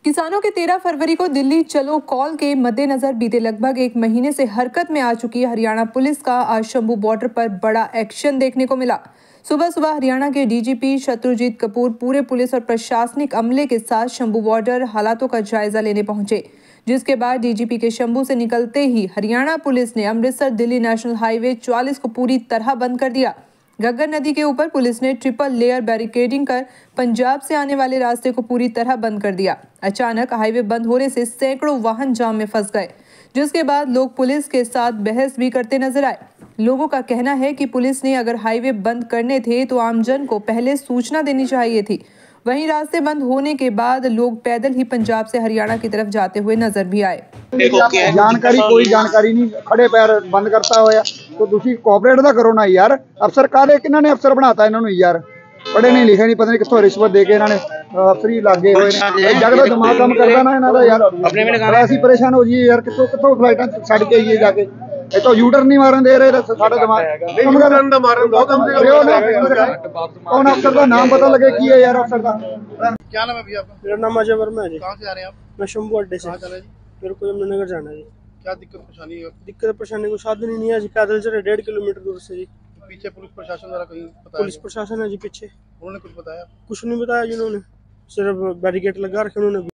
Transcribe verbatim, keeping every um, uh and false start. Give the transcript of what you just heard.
किसानों के तेरह फरवरी को दिल्ली चलो कॉल के मद्देनजर बीते लगभग एक महीने से हरकत में आ चुकी हरियाणा पुलिस का आज शंभू बॉर्डर पर बड़ा एक्शन देखने को मिला। सुबह सुबह हरियाणा के डीजीपी शत्रुजीत कपूर पूरे पुलिस और प्रशासनिक अमले के साथ शंभू बॉर्डर हालातों का जायजा लेने पहुंचे, जिसके बाद डीजीपी के शंभू से निकलते ही हरियाणा पुलिस ने अमृतसर दिल्ली नेशनल हाईवे चौवालीस को पूरी तरह बंद कर दिया। घग्गर नदी के ऊपर पुलिस ने ट्रिपल लेयर बैरिकेडिंग कर पंजाब से आने वाले रास्ते को पूरी तरह बंद कर दिया। अचानक हाईवे बंद होने से सैकड़ों वाहन जाम में फंस गए, जिसके बाद लोग पुलिस के साथ बहस भी करते नजर आए। लोगों का कहना है कि पुलिस ने अगर हाईवे बंद करने थे तो आमजन को पहले सूचना देनी चाहिए थी। वहीं रास्ते बंद होने के बाद लोग पैदल ही पंजाब से हरियाणा की तरफ जाते हुए नजर भी आए। जानकारी कोई जानकारी नहीं, खड़े पैर बंद करता होया तो तुसी कोऑपरेट दा करो ना यार। अफसर काले किन्हां ने अफसर बनाता इन्हां नूं यार, पढ़े नहीं लिखे नहीं, पता नहीं कित्थों रिश्वत दे के इन्हां ने अफसरी लागे होए ने। जग दा दिमाग काम करदा ना इन्हां दा यार। असीं परेशान हो जाइए यार, कित्थों कित्थों फ्लाइटां छड्ड के आइए जाके, ਇਹ तो ਯੂ ਟਰਨ नहीं मारन दे रहे साडा दिमाग यू टर्न दा मारन दो कम से कम। कौन अफसर का नाम पता लगे की है यार अफसर का। क्या नाम है भैया आपका? मेरा नाम अजय वर्मा है जी। कहाँ से आ रहे हैं आप? मैं शंभू अड्डे से। कहाँ चले जी? मेरे को यमुनानगर जाना है जी। क्या दिक्कत परेशानी है? दिक्कत परेशानी को साधन ही नहीं है जी, पैदल चले डेढ़ किलोमीटर दूर से जी। पीछे पुलिस प्रशासन द्वारा कहीं बताया? पुलिस प्रशासन है जी पीछे। उन्होंने कुछ बताया? कुछ नहीं बताया जिन्होंने, सिर्फ बैरिकेड लगा रखे उन्होंने।